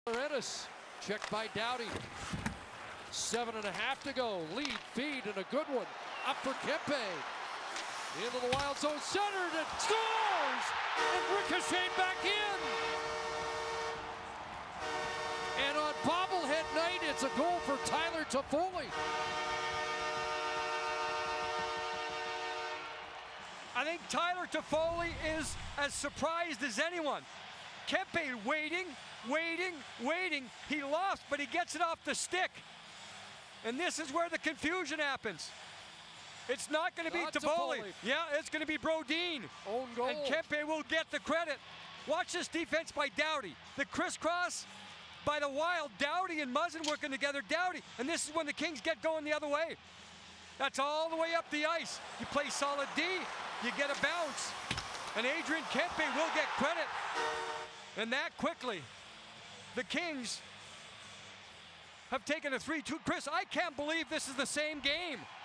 Ennis, checked by Doughty. 7.5 to go. Lead, feed, and a good one. Up for Kempe. Into the wild zone, centered, and scores! And ricocheted back in. And on bobblehead night, it's a goal for Tyler Toffoli. I think Tyler Toffoli is as surprised as anyone. Kempe waiting. He lost, but he gets it off the stick. And this is where the confusion happens. It's not going to be Toffoli. Yeah, it's going to be Brodin. Own goal. And Kempe will get the credit. Watch this defense by Doughty. The crisscross by the Wild. Doughty and Muzzin working together. Doughty. And this is when the Kings get going the other way. That's all the way up the ice. You play solid D, you get a bounce. And Adrian Kempe will get credit. And that quickly, the Kings have taken a 3-2. Chris, I can't believe this is the same game.